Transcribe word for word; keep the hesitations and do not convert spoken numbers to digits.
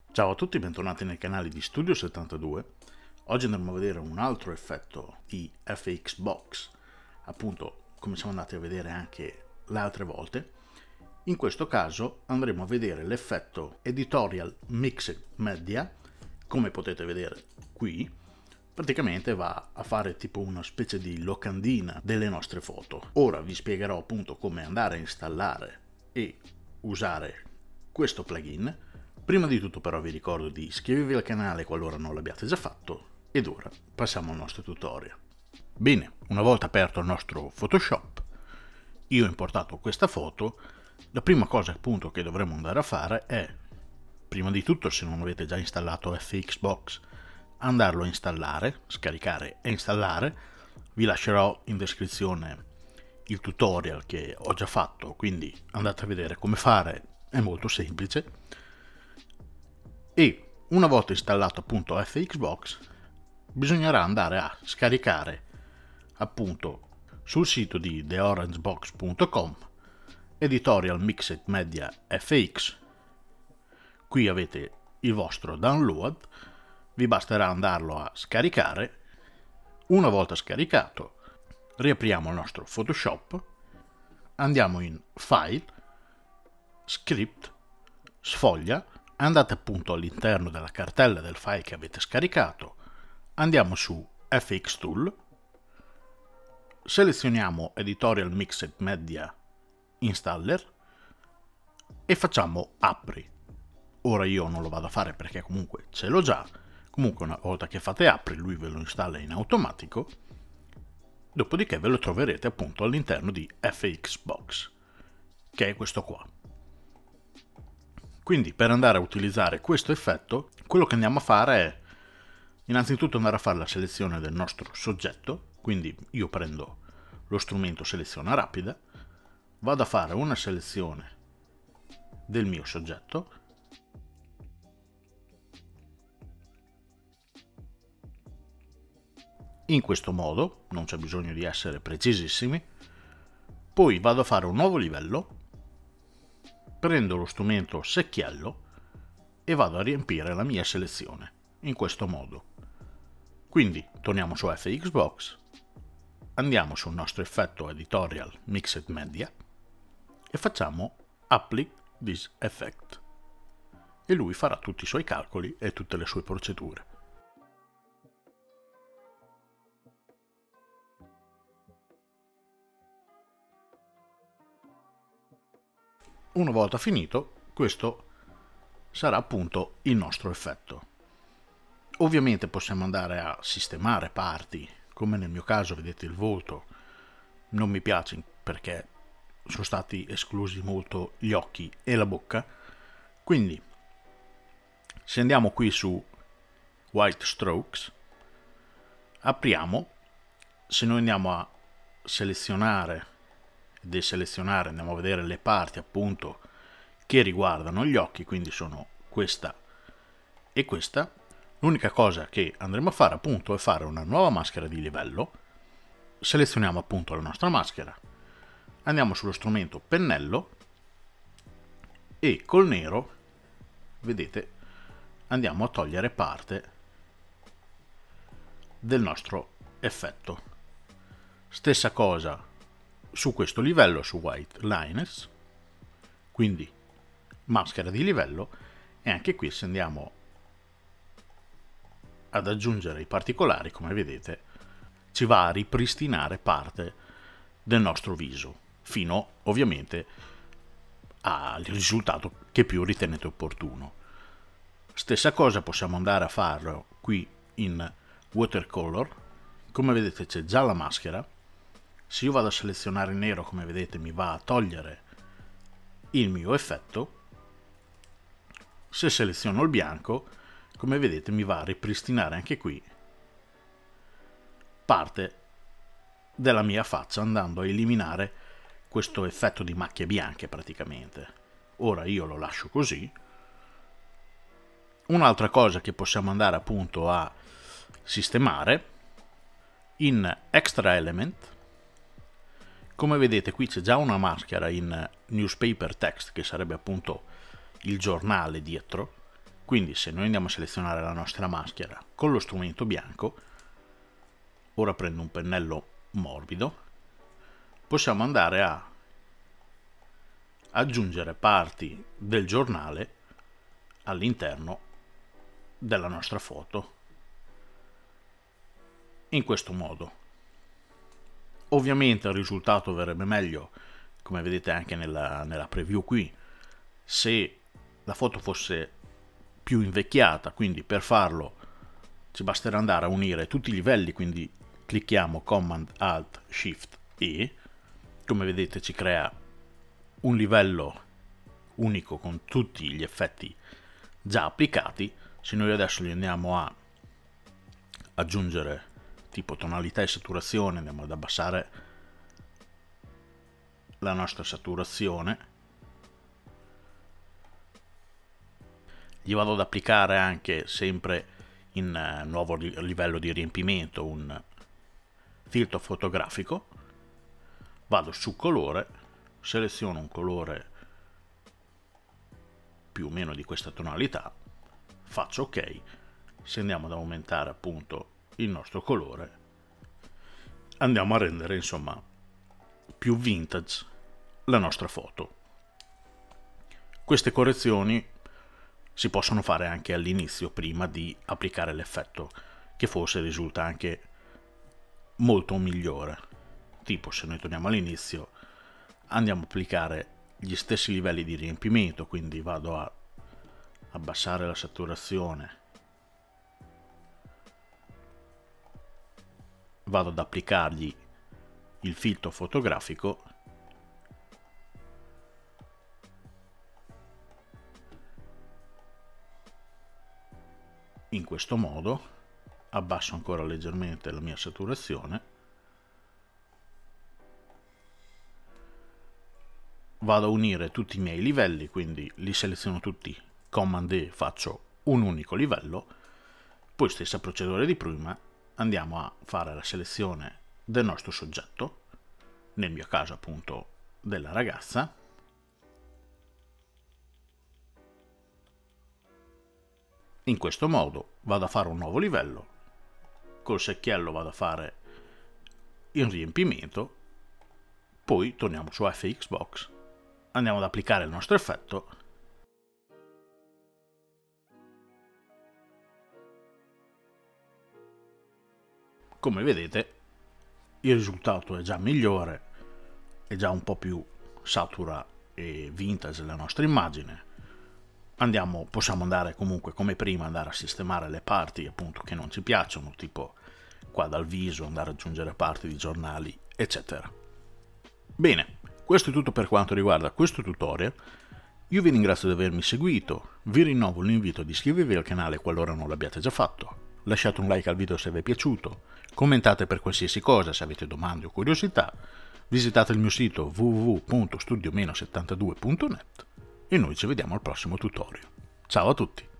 Ciao a tutti, bentornati nel canale di Studio settantadue. Oggi andremo a vedere un altro effetto di F X Box, appunto come siamo andati a vedere anche le altre volte. In questo caso andremo a vedere l'effetto Editorial Mixed Media. Come potete vedere qui, praticamente va a fare tipo una specie di locandina delle nostre foto. Ora vi spiegherò appunto come andare a installare e usare questo plugin. Prima di tutto però vi ricordo di iscrivervi al canale qualora non l'abbiate già fatto, ed ora passiamo al nostro tutorial. Bene, una volta aperto il nostro Photoshop, io ho importato questa foto. La prima cosa appunto che dovremo andare a fare è, prima di tutto, se non avete già installato F X Box, andarlo a installare, scaricare e installare. Vi lascerò in descrizione il tutorial che ho già fatto, quindi andate a vedere come fare, è molto semplice. E una volta installato appunto F X Box, bisognerà andare a scaricare appunto sul sito di the orange box punto com Editorial Mixed Media F X. Qui avete il vostro download, vi basterà andarlo a scaricare. Una volta scaricato, riapriamo il nostro Photoshop, andiamo in File, Script, Sfoglia, andate appunto all'interno della cartella del file che avete scaricato, andiamo su F X Tool, selezioniamo Editorial Mixed Media Installer e facciamo Apri. Ora io non lo vado a fare perché comunque ce l'ho già. Comunque una volta che fate Apri lui ve lo installa in automatico, dopodiché ve lo troverete appunto all'interno di F X Box, che è questo qua. Quindi per andare a utilizzare questo effetto, quello che andiamo a fare è innanzitutto andare a fare la selezione del nostro soggetto. Quindi io prendo lo strumento selezione rapida, vado a fare una selezione del mio soggetto, in questo modo, non c'è bisogno di essere precisissimi. Poi vado a fare un nuovo livello, prendo lo strumento secchiello e vado a riempire la mia selezione in questo modo. Quindi torniamo su F X Box, andiamo sul nostro effetto Editorial Mixed Media e facciamo Apply this effect e lui farà tutti i suoi calcoli e tutte le sue procedure. Una volta finito, questo sarà appunto il nostro effetto. Ovviamente possiamo andare a sistemare parti, come nel mio caso vedete il volto non mi piace perché sono stati esclusi molto gli occhi e la bocca. Quindi se andiamo qui su White Strokes, apriamo, se noi andiamo a selezionare deselezionare, andiamo a vedere le parti appunto che riguardano gli occhi, quindi sono questa e questa. L'unica cosa che andremo a fare appunto è fare una nuova maschera di livello. Selezioniamo appunto la nostra maschera, andiamo sullo strumento pennello e col nero, vedete, andiamo a togliere parte del nostro effetto. Stessa cosa su questo livello, su White Lines, quindi maschera di livello, e anche qui se andiamo ad aggiungere i particolari, come vedete, ci va a ripristinare parte del nostro viso, fino ovviamente al risultato che più ritenete opportuno. Stessa cosa possiamo andare a farlo qui in Watercolor, come vedete c'è già la maschera. Se io vado a selezionare il nero, come vedete mi va a togliere il mio effetto. Se seleziono il bianco, come vedete mi va a ripristinare anche qui parte della mia faccia, andando a eliminare questo effetto di macchie bianche praticamente. Ora io lo lascio così. Un'altra cosa che possiamo andare appunto a sistemare in Extra Element, come vedete qui c'è già una maschera in Newspaper Text, che sarebbe appunto il giornale dietro. Quindi se noi andiamo a selezionare la nostra maschera con lo strumento bianco, ora prendo un pennello morbido, possiamo andare a aggiungere parti del giornale all'interno della nostra foto in questo modo. Ovviamente il risultato verrebbe meglio, come vedete anche nella, nella preview qui, se la foto fosse più invecchiata, quindi per farlo ci basterà andare a unire tutti i livelli, quindi clicchiamo Command Alt Shift E, come vedete ci crea un livello unico con tutti gli effetti già applicati. Se noi adesso li andiamo a aggiungere tipo tonalità e saturazione, andiamo ad abbassare la nostra saturazione, gli vado ad applicare anche sempre in uh, nuovo livello di riempimento un filtro fotografico, vado su colore, seleziono un colore più o meno di questa tonalità, faccio ok. Se andiamo ad aumentare appunto il nostro colore, andiamo a rendere insomma più vintage la nostra foto. Queste correzioni si possono fare anche all'inizio, prima di applicare l'effetto, che forse risulta anche molto migliore. Tipo, se noi torniamo all'inizio, andiamo a applicare gli stessi livelli di riempimento, quindi vado a abbassare la saturazione, vado ad applicargli il filtro fotografico in questo modo, abbasso ancora leggermente la mia saturazione, vado a unire tutti i miei livelli, quindi li seleziono tutti, Command E, faccio un unico livello, poi stessa procedura di prima, andiamo a fare la selezione del nostro soggetto, nel mio caso appunto della ragazza, in questo modo vado a fare un nuovo livello, col secchiello vado a fare il riempimento, poi torniamo su F X Box, andiamo ad applicare il nostro effetto come vedete il risultato è già migliore, è già un po' più satura e vintage la nostra immagine. Andiamo, possiamo andare comunque come prima, andare a sistemare le parti appunto che non ci piacciono, tipo qua dal viso, andare ad aggiungere parti di giornali, eccetera. Bene, questo è tutto per quanto riguarda questo tutorial. Io vi ringrazio di avermi seguito, vi rinnovo l'invito ad iscrivervi al canale qualora non l'abbiate già fatto, lasciate un like al video se vi è piaciuto, commentate per qualsiasi cosa se avete domande o curiosità, visitate il mio sito w w w punto studio settantadue punto net e noi ci vediamo al prossimo tutorial. Ciao a tutti!